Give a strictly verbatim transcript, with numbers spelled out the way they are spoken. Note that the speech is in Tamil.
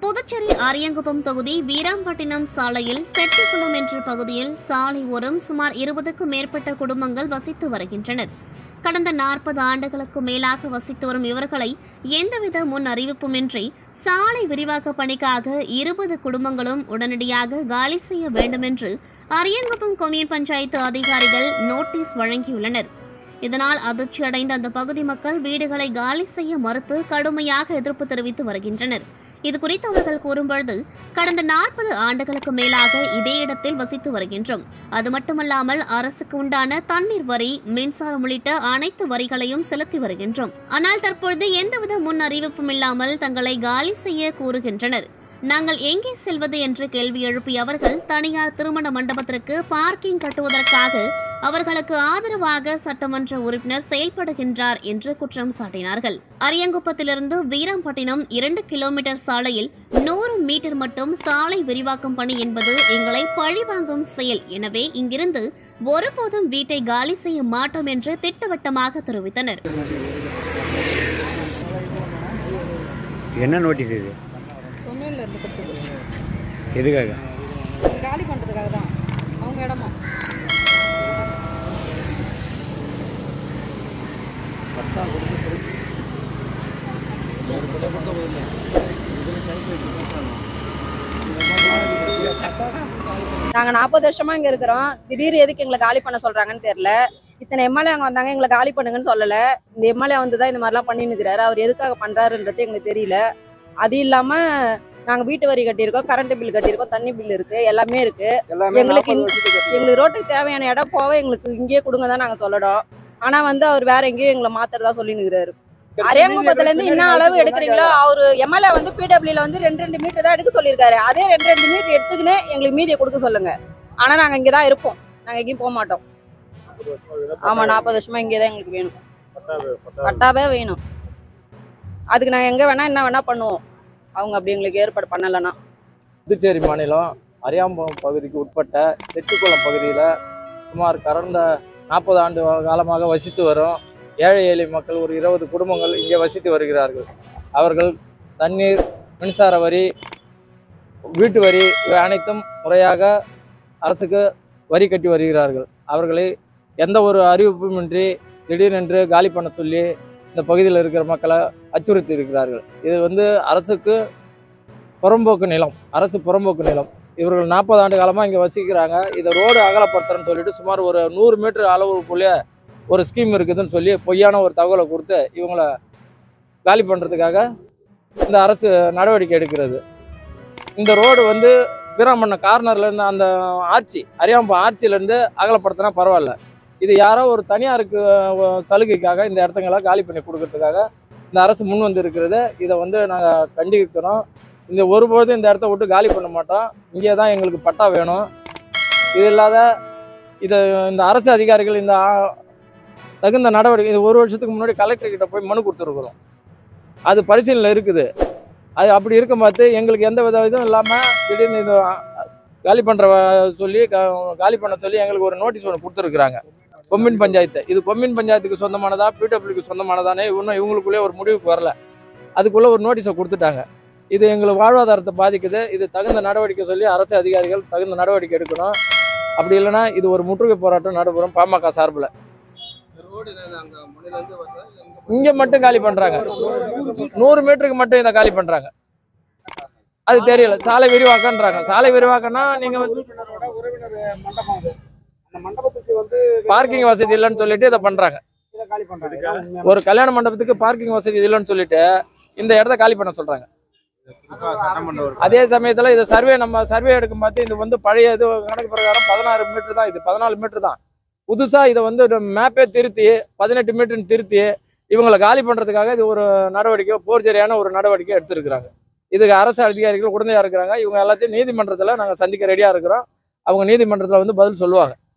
புதுச்சேரி அரியங்குப்பம் தொகுதி வீராம்பட்டினம் சாலையில் செட்டிக்குளம் என்ற பகுதியில் சாலை ஓரம் சுமார் இருபதுக்கும் மேற்பட்ட குடும்பங்கள் வசித்து வருகின்றனர். கடந்த நாற்பது ஆண்டுகளுக்கு மேலாக வசித்து வரும் இவர்களை எந்தவித முன் அறிவிப்புமின்றி சாலை விரிவாக்க பணிக்காக இருபது குடும்பங்களும் உடனடியாக காலி செய்ய வேண்டுமென்று அரியங்குப்பம் கொம்யூன் பஞ்சாயத்து அதிகாரிகள் நோட்டீஸ் வழங்கியுள்ளனர். இதனால் அதிர்ச்சியடைந்த அந்த பகுதி மக்கள் வீடுகளை காலி செய்ய மறுத்து கடுமையாக எதிர்ப்பு தெரிவித்து வருகின்றனர். இதுகுறித்து அவர்கள் கூறும்பொழுது, கடந்த நாற்பது ஆண்டுகளுக்கு மேலாக இதே இடத்தில் வசித்து வருகின்றோம். அது மட்டுமல்லாமல் அரசுக்கு உண்டான தண்ணீர் வரி, மின்சாரம் உள்ளிட்ட அனைத்து வரிகளையும் செலுத்தி வருகின்றோம். ஆனால் தற்பொழுது எந்தவித முன் அறிவிப்பும் இல்லாமல் தங்களை காலி செய்ய கூறுகின்றனர். நாங்கள் எங்கே செல்வது என்று கேள்வி எழுப்பிய அவர்கள் தனியார் திருமண மண்டபத்திற்கு பார்க்கிங் கட்டுவதற்காக அவர்களுக்கு ஆதரவாக சட்டமன்ற உறுப்பினர் செயல்படுகின்றார் என்று குற்றம் சாட்டினார்கள். அரியங்குப்பத்திலிருந்து வீராம்பட்டினம் இரண்டு கிலோமீட்டர் சாலையில் நூறு மீட்டர் மட்டும் சாலை விரிவாக்கும் பணி என்பது எங்களை பழிவாங்கும் செயல். எனவே இங்கிருந்து ஒருபோதும் வீட்டை காலி செய்ய மாட்டோம் என்று திட்டவட்டமாக தெரிவித்தனர். என்ன நோட்டீஸ் இது? கொம்யூன்ல இருந்து கொடுத்தது. எதுக்காக? காலி பண்ணுறதுக்காக தான். அவங்க இடமா நாங்கள் நாற்பது வருஷமா இங்கே இருக்கிறோம். திடீர் எதுக்கு எங்களை காலி பண்ண சொல்றாங்கன்னு தெரியல. இத்தனை எம்எல்ஏ அங்கே வந்தாங்க, எங்களை காலி பண்ணுங்கன்னு சொல்லலை. இந்த எம்எல்ஏ வந்து தான் இந்த மாதிரிலாம் பண்ணின்னு இருக்கிறாரு. அவர் எதுக்காக பண்றாருன்றது எங்களுக்கு தெரியல. அது இல்லாம நாங்க வீட்டு வரி கட்டியிருக்கோம், கரண்ட் பில் கட்டியிருக்கோம், தண்ணி பில் இருக்கு, எல்லாமே இருக்கு. எங்களுக்கு எங்களுக்கு ரோட்டுக்கு தேவையான இடம் போக எங்களுக்கு இங்கேயே கொடுங்க தான் நாங்க சொல்லணும். ஆனா வந்து அவர் வேற எங்கேயும் எங்களை மாத்துறதா சொல்லின்னு இருக்கிறாரு. அரியங்குப்பத்துல இருந்து என்ன அளவு எடுக்கிறீங்களோ அவரு எம்எல்ஏ வந்து பிடபிள்யூல வந்து ரெண்டு ரெண்டு மீட்டர் தான் எடுக்க சொல்லியிருக்காரு. அதே ரெண்டு ரெண்டு மீட்டர் எடுத்துக்கின்னு எங்களுக்கு மீதியை கொடுக்க சொல்லுங்க. ஆனா நாங்க இங்கதான் இருப்போம், நாங்க எங்கேயும் போக மாட்டோம். ஆமா, நாற்பது வருஷமா இங்கேதான் எங்களுக்கு வேணும், பட்டாவே வேணும். அதுக்கு நாங்கள் எங்கே வேணா என்ன வேணா பண்ணுவோம், அவங்க அப்படி எங்களுக்கு ஏற்பாடு பண்ணலைன்னா. புதுச்சேரி மாநிலம் அரியாம்பலம் பகுதிக்கு உட்பட்ட செட்டிக்குளம் பகுதியில் சுமார் கடந்த நாற்பது ஆண்டு காலமாக வசித்து வரும் ஏழை எளிய மக்கள் ஒரு இருபது குடும்பங்கள் இங்கே வசித்து வருகிறார்கள். அவர்கள் தண்ணீர், மின்சார வரி, வீட்டு வரி இவை அனைத்தும் முறையாக அரசுக்கு வரி கட்டி வருகிறார்கள். அவர்களை எந்த ஒரு அறிவிப்புமின்றி திடீரென்று காலி பண்ண சொல்லி இந்த பகுதியில் இருக்கிற மக்களை அச்சுறுத்தி இருக்கிறார்கள். இது வந்து அரசுக்கு புறம்போக்கு நிலம், அரசு புறம்போக்கு நிலம். இவர்கள் நாற்பது ஆண்டு காலமாக இங்கே வசிக்கிறாங்க. இதை ரோடு அகலப்படுத்துறேன்னு சொல்லிட்டு சுமார் ஒரு நூறு மீட்டர் அளவுக்குள்ளே ஒரு ஸ்கீம் இருக்குதுன்னு சொல்லி பொய்யான ஒரு தகவலை கொடுத்து இவங்களை காலி பண்ணுறதுக்காக இந்த அரசு நடவடிக்கை எடுக்கிறது. இந்த ரோடு வந்து வீராம்பட்டினம் கார்னர்லேருந்து அந்த ஆட்சி அரியாம்பலம் ஆட்சியிலேருந்து அகலப்படுத்தினா பரவாயில்ல. இது யாரோ ஒரு தனியாருக்கு சலுகைக்காக இந்த இடத்துங்களை காலி பண்ணி கொடுக்கறதுக்காக இந்த அரசு முன் வந்து இருக்கிறது. இதை வந்து நாங்கள் கண்டிக்கிறோம். இந்த ஒருபொழுதும் இந்த இடத்த விட்டு காலி பண்ண மாட்டோம். இங்கே தான் எங்களுக்கு பட்டா வேணும். இது இல்லாத இதை இந்த அரசு அதிகாரிகள் இந்த தகுந்த நடவடிக்கை இது ஒரு வருஷத்துக்கு முன்னாடி கலெக்டர்கிட்ட போய் மனு கொடுத்துருக்குறோம். அது பரிசீலனை இருக்குது. அது அப்படி இருக்கும் பார்த்து எங்களுக்கு எந்த வித இதுவும் இல்லாமல் திடீர்னு இது காலி பண்ணுற சொல்லி காலி பண்ண சொல்லி எங்களுக்கு ஒரு நோட்டீஸ் ஒன்று கொடுத்துருக்குறாங்க. கொம்யூன் பஞ்சாயத்து இது கொம்யூன் பஞ்சாயத்துக்கு சொந்தமானதா பிடபிள்யூக்கு சொந்தமானதானே இன்னும் இவங்களுக்குள்ளே ஒரு முடிவுக்கு வரல. அதுக்குள்ளே ஒரு நோட்டீஸை கொடுத்துட்டாங்க. இது எங்களுக்கு வாழ்வாதாரத்தை பாதிக்குது. இது தகுந்த நடவடிக்கை சொல்லி அரசு அதிகாரிகள் தகுந்த நடவடிக்கை எடுக்கணும். அப்படி இல்லைன்னா இது ஒரு முற்றுகை போராட்டம் நடைபெறும் பாமக சார்பில். இங்கே மட்டும் காலி பண்ணுறாங்க, நூறு மீட்டருக்கு மட்டும் இதை காலி பண்ணுறாங்க. அது தெரியல. சாலை விரிவாக்கன்றாங்க. சாலை விரிவாக்கன்னா நீங்கள் பார்க்கிங் வசதி இல்லைன்னு சொல்லிட்டு இதை பண்றாங்க. ஒரு கல்யாண மண்டபத்துக்கு பார்க்கிங் வசதி இல்லைன்னு சொல்லிட்டு இந்த இடத்த காலி பண்ண சொல்றாங்க. அதே சமயத்துல இது சர்வே நம்ம சர்வே எடுக்கும் பார்த்து இது வந்து பழைய இது கணக்கு பிரகாரம் பதினாறு மீட்டர் தான், இது பதினாலு மீட்டர் தான். புதுசா இதை வந்து மேப்பே திருத்தி பதினெட்டு மீட்டர்னு திருத்தி இவங்களை காலி பண்றதுக்காக இது ஒரு நடவடிக்கை, போர்ஜரியான ஒரு நடவடிக்கை எடுத்திருக்கிறாங்க. இதுக்கு அரசு அதிகாரிகள் உடனடியா இருக்கிறாங்க. இவங்க எல்லாத்தையும் நீதிமன்றத்துல நாங்க சந்திக்க ரெடியா இருக்கிறோம். அவங்க நீதிமன்றத்துல வந்து பதில் சொல்லுவாங்க.